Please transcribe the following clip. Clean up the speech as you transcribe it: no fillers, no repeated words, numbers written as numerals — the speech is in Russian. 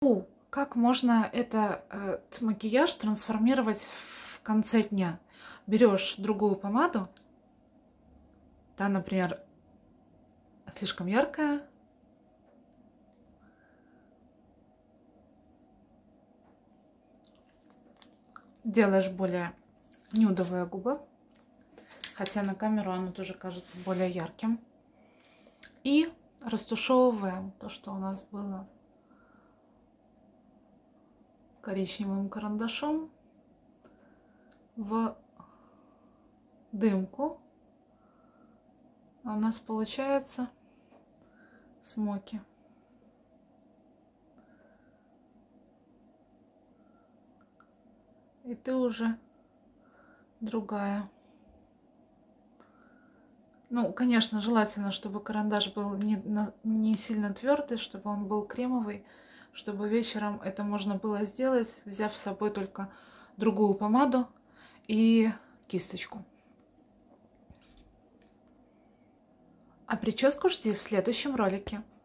Фу, как можно этот макияж трансформировать в конце дня? Берешь другую помаду, та, например, слишком яркая, делаешь более нюдовые губы, хотя на камеру оно тоже кажется более ярким. И растушевываем то, что у нас было коричневым карандашом, в дымку. А у нас получается смоки. И ты уже другая. Ну, конечно, желательно, чтобы карандаш был не сильно твердый, чтобы он был кремовый, чтобы вечером это можно было сделать, взяв с собой только другую помаду и кисточку. А прическу жди в следующем ролике.